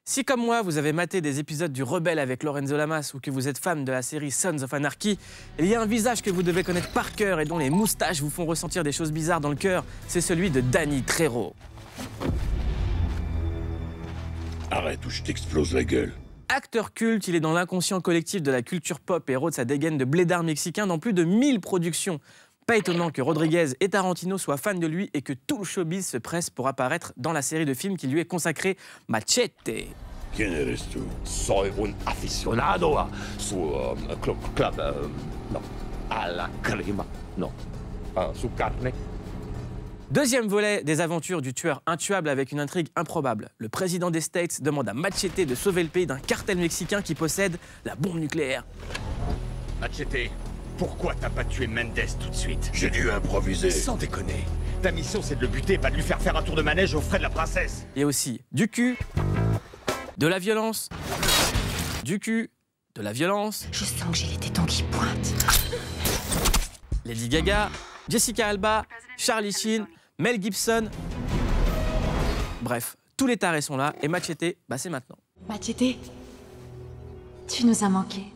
Si comme moi, vous avez maté des épisodes du Rebelle avec Lorenzo Lamas ou que vous êtes fan de la série Sons of Anarchy, il y a un visage que vous devez connaître par cœur et dont les moustaches vous font ressentir des choses bizarres dans le cœur, c'est celui de Danny Trejo. Arrête ou je t'explose la gueule. Acteur culte, il est dans l'inconscient collectif de la culture pop et héros de sa dégaine de blédard mexicain dans plus de 1000 productions. Pas étonnant que Rodriguez et Tarantino soient fans de lui et que tout le showbiz se presse pour apparaître dans la série de films qui lui est consacrée, Machete. Quién eres tú? Soy un aficionado a su club, no, a la crema, no, a su carne. Deuxième volet des aventures du tueur intuable avec une intrigue improbable. Le président des States demande à Machete de sauver le pays d'un cartel mexicain qui possède la bombe nucléaire. Machete, pourquoi t'as pas tué Mendes tout de suite? J'ai dû improviser. Sans déconner. Ta mission, c'est de le buter, pas de lui faire faire un tour de manège aux frais de la princesse. Il y a aussi du cul, de la violence, du cul, de la violence. Je sens que j'ai les tétons qui pointent. Lady Gaga, Jessica Alba, Charlie Sheen, Mel Gibson. Bref, tous les tarés sont là et Machete, bah c'est maintenant. Machete, tu nous as manqué.